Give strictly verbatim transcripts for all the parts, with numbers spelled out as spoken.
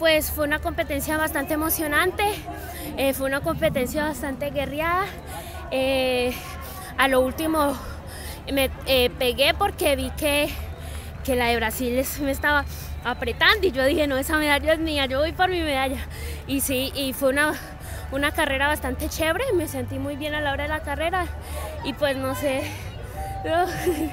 Pues fue una competencia bastante emocionante, eh, fue una competencia bastante guerreada. Eh, a lo último me eh, pegué porque vi que, que la de Brasil me estaba apretando y yo dije, no, esa medalla es mía, yo voy por mi medalla. Y sí, y fue una, una carrera bastante chévere, me sentí muy bien a la hora de la carrera y pues no sé, no.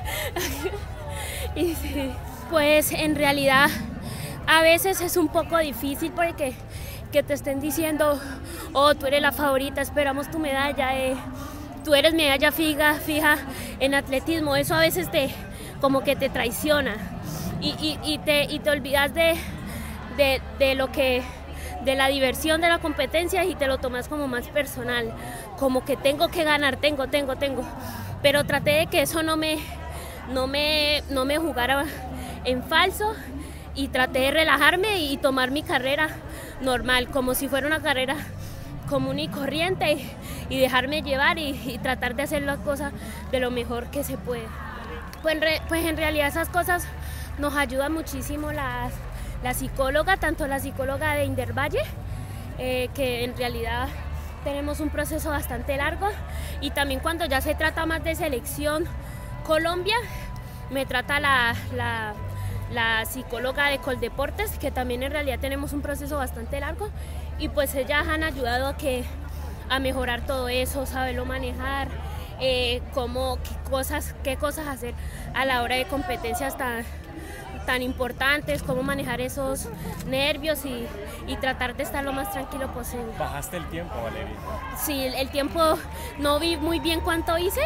Y sí, pues en realidad a veces es un poco difícil porque que te estén diciendo, oh, tú eres la favorita, esperamos tu medalla, eh, tú eres medalla fija, fija en atletismo, eso a veces te, como que te traiciona y, y, y, te, y te olvidas de, de, de lo que, de la diversión de la competencia y te lo tomas como más personal, como que tengo que ganar, tengo, tengo, tengo, pero traté de que eso no me, no me, no me jugara en falso. Y traté de relajarme y tomar mi carrera normal, como si fuera una carrera común y corriente, y, y dejarme llevar y, y tratar de hacer las cosas de lo mejor que se puede. Pues en, re, pues en realidad esas cosas nos ayudan muchísimo las, la psicóloga, tanto la psicóloga de Indervalle, eh, que en realidad tenemos un proceso bastante largo, y también cuando ya se trata más de selección Colombia, me trata la... la la psicóloga de Coldeportes, que también en realidad tenemos un proceso bastante largo, y pues ellas han ayudado a, que, a mejorar todo eso, saberlo manejar, eh, cómo, qué cosas, qué cosas hacer a la hora de competencias tan, tan importantes, cómo manejar esos nervios y, y tratar de estar lo más tranquilo posible. ¿Bajaste el tiempo, Valeria? Sí, el, el tiempo no vi muy bien cuánto hice,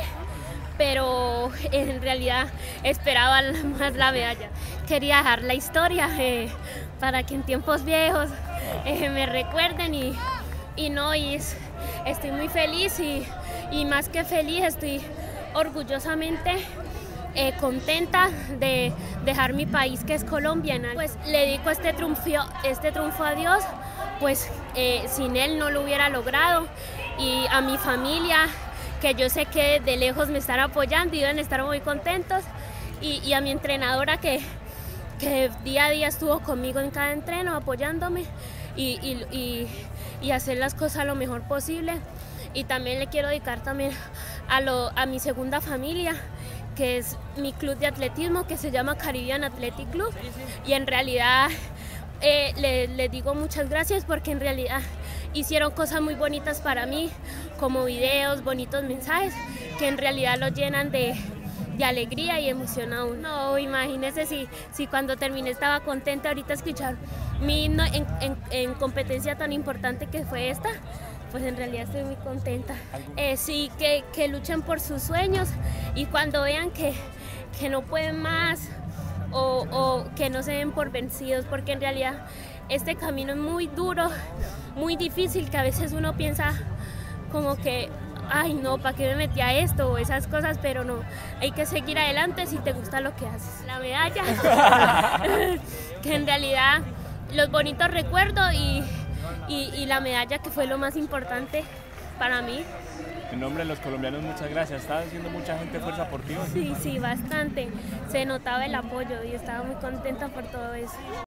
pero en realidad esperaba más la medalla. Quería dejar la historia eh, para que en tiempos viejos eh, me recuerden y, y no, y es, estoy muy feliz y, y más que feliz estoy orgullosamente eh, contenta de dejar mi país, que es Colombia. Pues le dedico este triunfo, este triunfo a Dios, pues eh, sin él no lo hubiera logrado, y a mi familia, que yo sé que de lejos me están apoyando y deben estar muy contentos, y, y a mi entrenadora que, que día a día estuvo conmigo en cada entreno apoyándome y, y, y, y hacer las cosas lo mejor posible. Y también le quiero dedicar también a, lo, a mi segunda familia, que es mi club de atletismo, que se llama Caribbean Athletic Club, y en realidad eh, le, le digo muchas gracias porque en realidad hicieron cosas muy bonitas para mí, como videos, bonitos mensajes, que en realidad lo llenan de, de alegría y emoción a uno. No, imagínese si, si cuando terminé estaba contenta, ahorita escuchar mi himno en, en, en competencia tan importante que fue esta, pues en realidad estoy muy contenta. Eh, sí, que, que luchen por sus sueños, y cuando vean que, que no pueden más o, o que no se den por vencidos, porque en realidad este camino es muy duro, muy difícil, que a veces uno piensa como que, ay no, ¿para qué me metí a esto? O esas cosas, pero no, hay que seguir adelante si te gusta lo que haces. La medalla, que en realidad los bonitos recuerdos y, y, y la medalla, que fue lo más importante para mí. En nombre de los colombianos, muchas gracias. ¿Estaba haciendo mucha gente fuerza por ti? Sí, sí, bastante. Se notaba el apoyo y estaba muy contenta por todo eso.